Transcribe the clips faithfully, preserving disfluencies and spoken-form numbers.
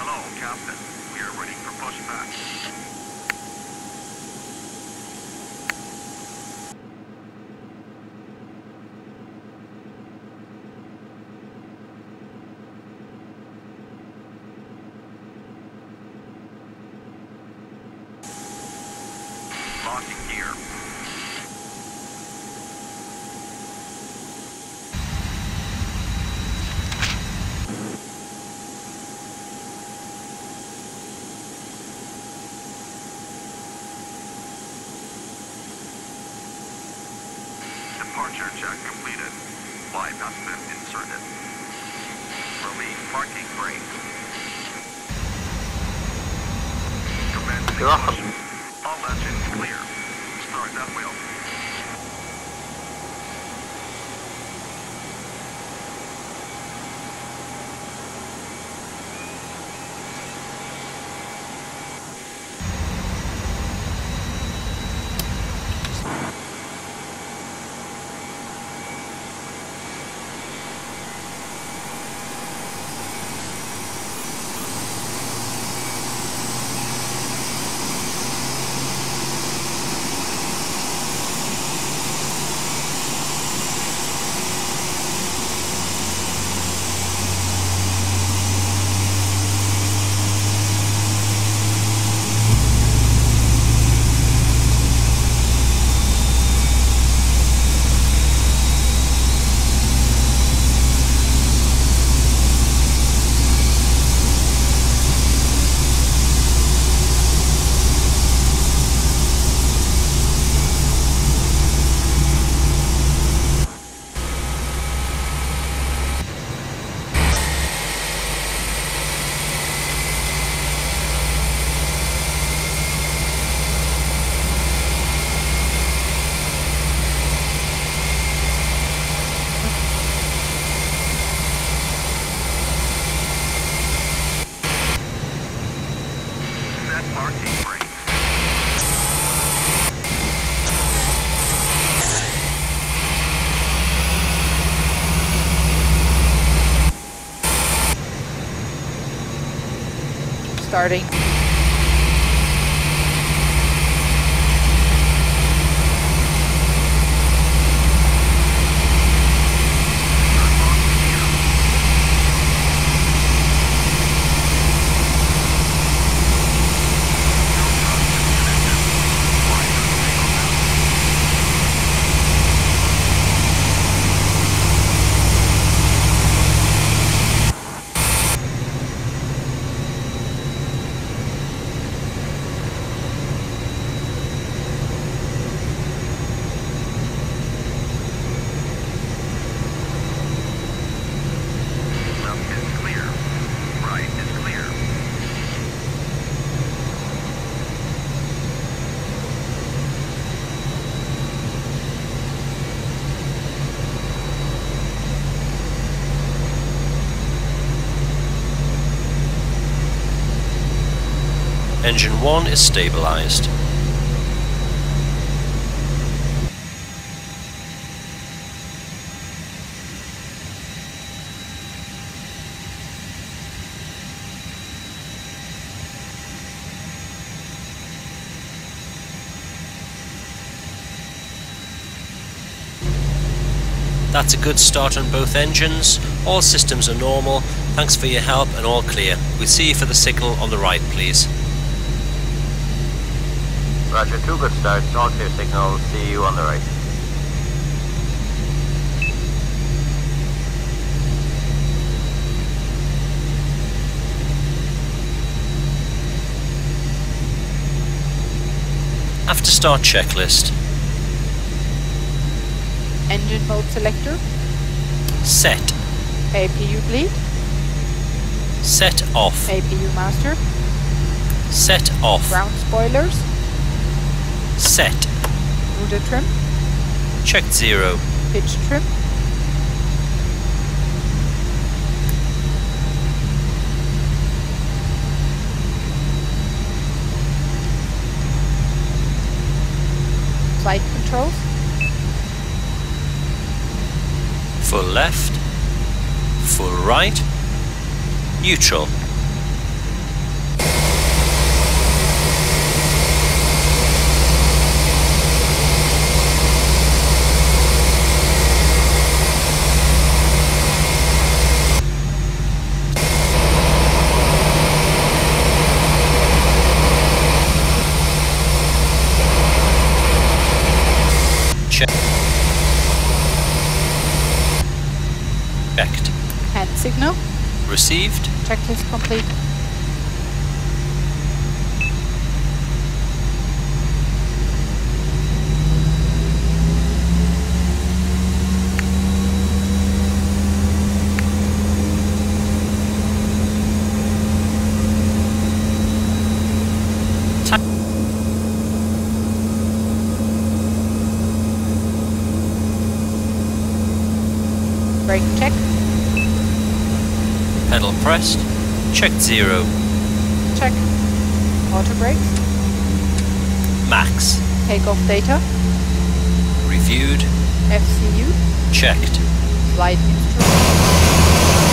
Hello, Captain. We are ready for pushback. Locking gear. Departure check completed. Flight has been inserted. Release parking brake. Commencing push. All engines clear. Start that wheel. Parking brake. Starting. Engine one is stabilized. That's a good start on both engines. All systems are normal. Thanks for your help and all clear. We'll see you for the signal on the right, please. Roger, two good starts, all clear signals, see you on the right. After start checklist. Engine mode selector. Set. A P U bleed. Set off. A P U master. Set off. Ground spoilers. Set. Rudder trim. Checked zero. Pitch trim. Flight controls. Full left. Full right. Neutral. Checked. Checked. Hand signal. Received. Checklist complete. Brake check. Pedal pressed. Checked zero. Check. Auto brakes. Max. Takeoff data. Reviewed. F C U. Checked. Flight instrument.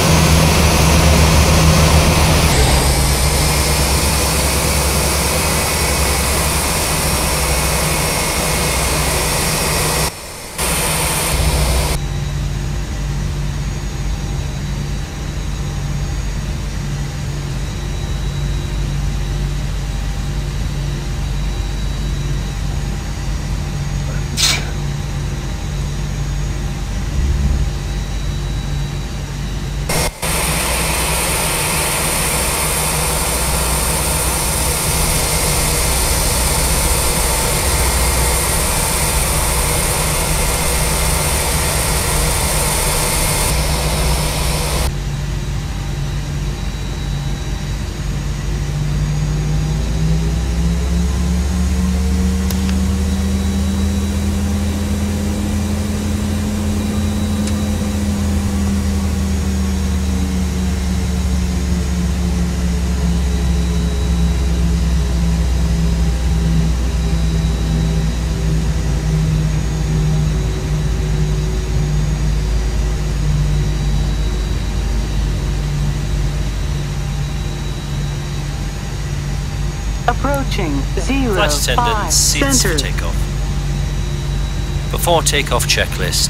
Approaching zero Flight attendant five seats center. for takeoff. Before takeoff checklist.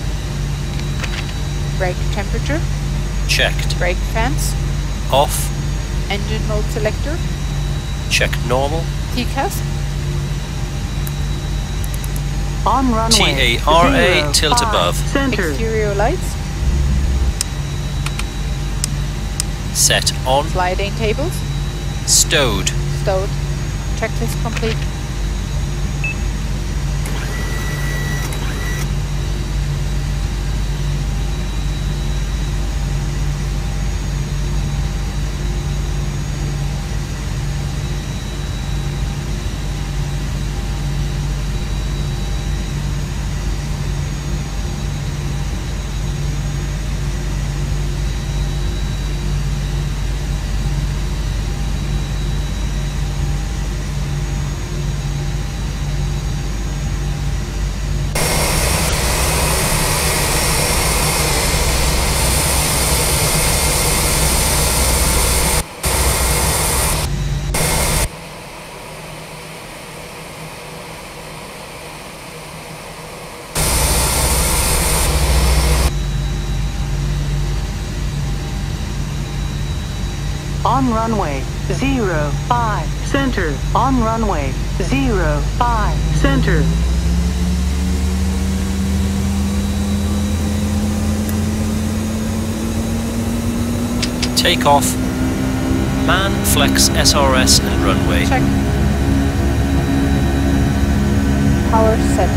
Brake temperature. Checked. Brake fans. Off. Engine mode selector. Checked normal. T C A S. On runway T A R A zero, tilt five, above. Center. Exterior lights. Set on. Sliding tables. Stowed. Stowed. Checklist complete. On runway zero five center. On runway zero five center. Takeoff. Man, flex, S R S and runway. Check. Power set.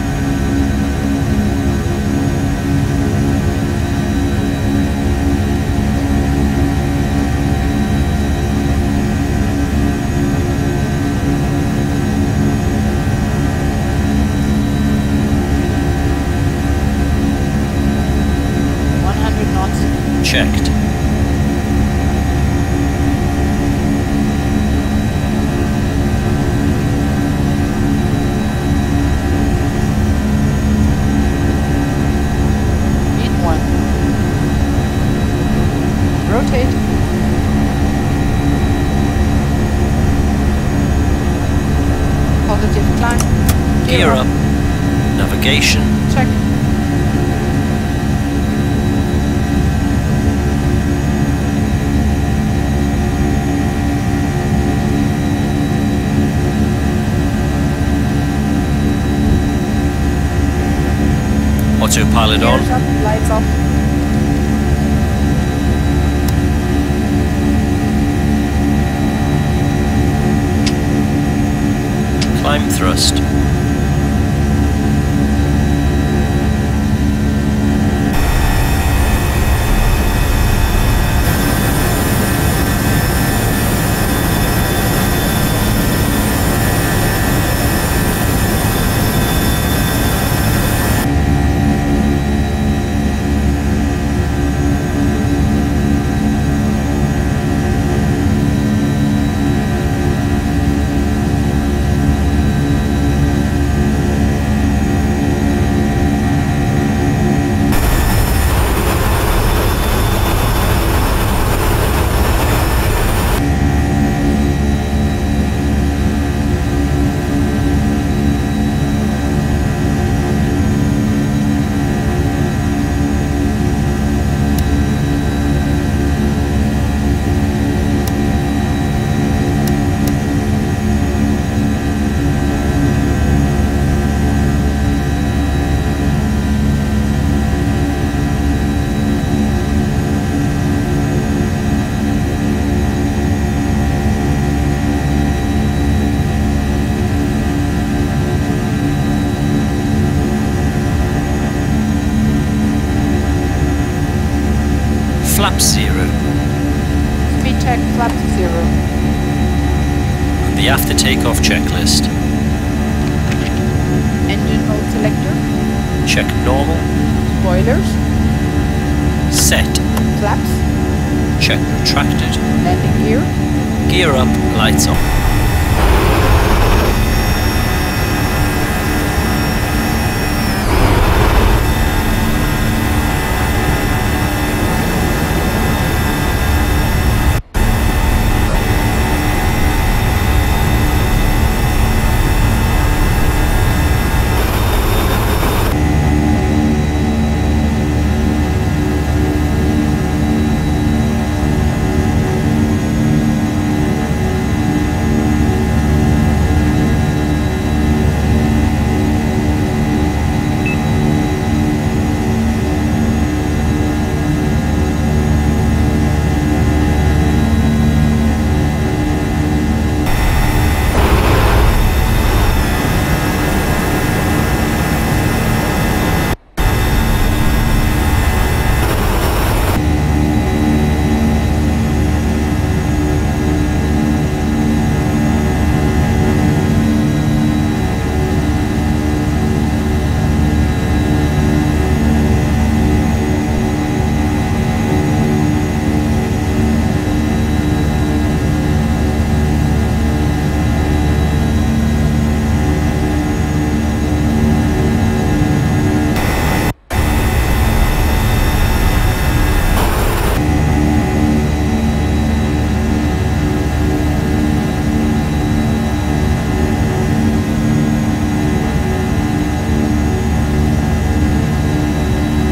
one hundred knots. Checked. In one. Rotate. Positive climb. Gear up. Navigation. Check. Autopilot on. Gears up, lights off. Climb thrust. Flap zero. Speed check, flap zero. And the after takeoff checklist. Engine mode selector. Check normal. Spoilers. Set. Flaps. Check retracted. Landing gear. Gear up, lights on.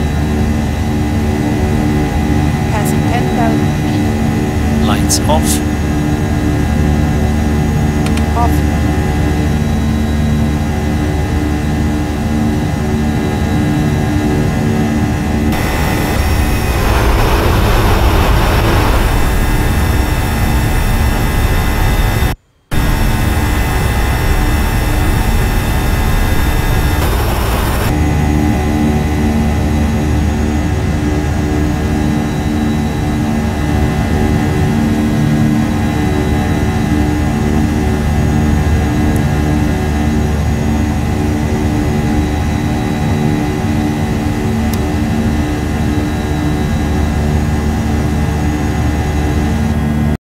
Off.